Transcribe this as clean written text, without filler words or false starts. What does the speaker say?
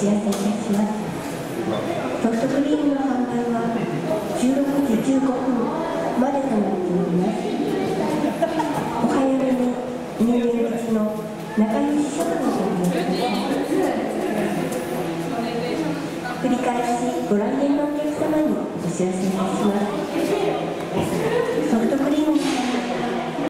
らせいたします。ソフトクリームの販売は16時15分までとなっております。お早めに入園口の仲良しショップをご利用ください。繰り返しご来園のお客様にお知らせいたします。ソフトクリーム